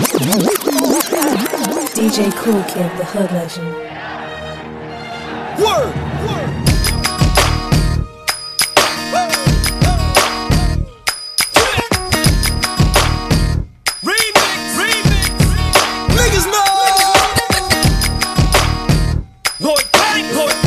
DJ Cool Kid, the hood legend. Word! Niggas know! Lloyd Bank!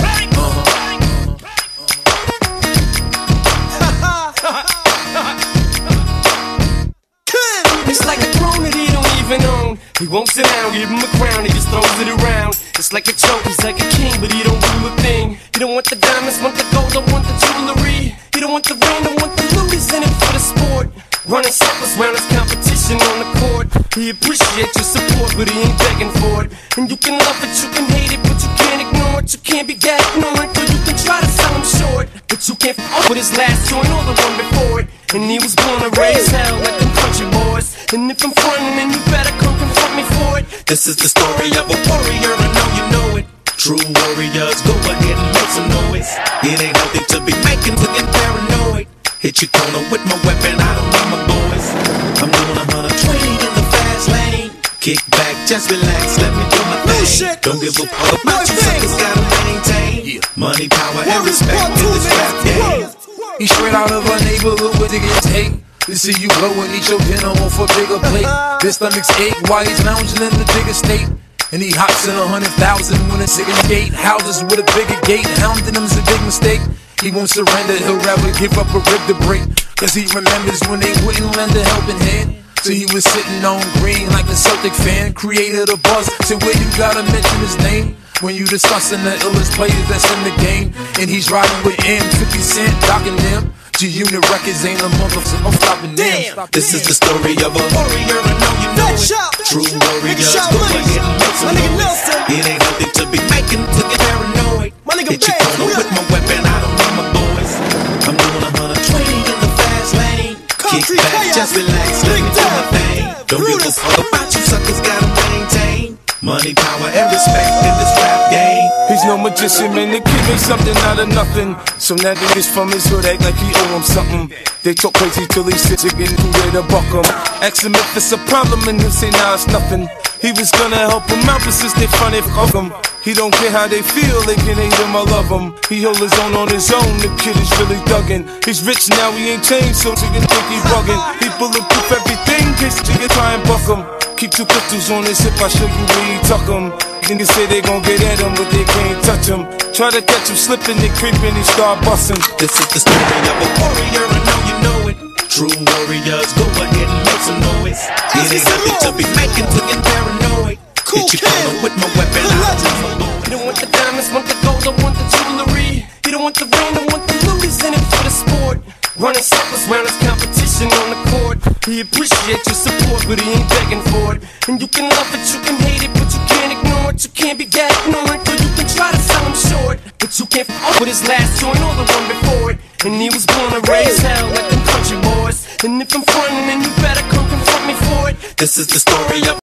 It's like a throne that he don't even own. He won't sit down, give him a crown, he just throws it around. It's like a joke, he's like a king, but he don't rule a thing. He don't want the diamonds, want the gold, don't want the jewelry. He don't want the rain, don't want the loot, he's in it for the sport. Running circles round his competition on the court. He appreciates your support, but he ain't begging for it. And you can love it, you can hate it, but you can't ignore it. You can't be that ignorant, or you can try to sell him short. But you can't f*** with his last joint or the one before it. And he was born to raise hell like them country boys. And if I'm frontin', then you better come confront me for it. This is the story of a warrior, I know you know it. True warriors, go ahead and make some noise. It ain't healthy to be making to get paranoid. Hit your corner with my weapon, I don't need my boys. I'm doing 120 in the fast lane. Kick back, just relax, let me do my thing. Don't give a fuck about you suckers, gotta maintain money, power, and respect in this rap game. He straight out of a neighborhood with niggas hate. To see you blow and eat your dinner off a bigger plate. His stomach's ache while he's lounging in the bigger state. And he hops in 100,000 when it's in gate. Houses with a bigger gate, hounding him's a big mistake. He won't surrender, he'll rather give up a rib to break. Cause he remembers when they wouldn't lend a helping hand. So he was sitting on green like a Celtic fan. Created a buzz, so where you gotta mention his name when you discussing the illest players that's in the game. And he's riding with M, 50 Cent, docking them. G-Unit Records ain't a motherfucker, I'm stopping them. This is the story of a warrior, I know you know it. True warriors, go ahead and make some noise. It ain't healthy to be making to get paranoid. Hit your corner with my weapon, I don't need my boys. I'm doing 120 in the fast lane. Kick back, just relax, let me do my thing. Don't give a fuck about you suckers, gotta maintain money, power, and respect in this rap game. He's no magician, man, the kid made something out of nothing. So now niggas from his hood act like he owe him something. They talk crazy till he sits again who there to buck him. Ask him if it's a problem and he'll say nah, it's nothing. He was gonna help him out, but since they funny fuck him. He don't care how they feel, they can hate him or love him. He hold his own, the kid is really thuggin'. He's rich now, he ain't changed, so niggas think he buggin'. He bulletproof everything, case niggas try and buck him. Keep 2 pistols on his hip, I show you where he tuck him. Niggas say they gon' get at him, but they can't touch him. Try to catch him slipping, they creeping, he start bustin'. This is the story of a warrior, I know you know it. True warriors, go ahead and make some noise. It ain't nothing to be making to get paranoid. Hit your corner with my weapon, I don't need my boy. He don't want the diamonds, want the gold, don't want the jewelry. He don't want the rain, don't want the loot, he's in it for the sport. Running circles round his competition on the court. He appreciates your support, but he ain't begging for it. And you can love it, you can hate it, but you can't ignore it. You can't be that ignorant, or you can try to sell him short. But you can't f*** with his last joint or the one before it. And he was born to raise hell like them country boys. And if I'm frontin', then you better come confront me for it. This is the story of